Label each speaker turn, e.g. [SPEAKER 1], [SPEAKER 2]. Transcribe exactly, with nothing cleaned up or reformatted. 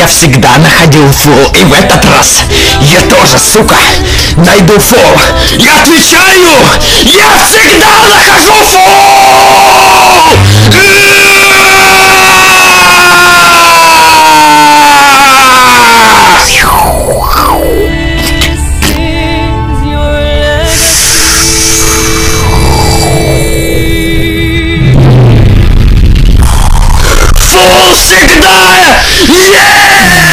[SPEAKER 1] всегда находил фол, и в этот раз я тоже, сука, найду фол. Я отвечаю, я всегда нахожу фол! Фол всегда! Yeah!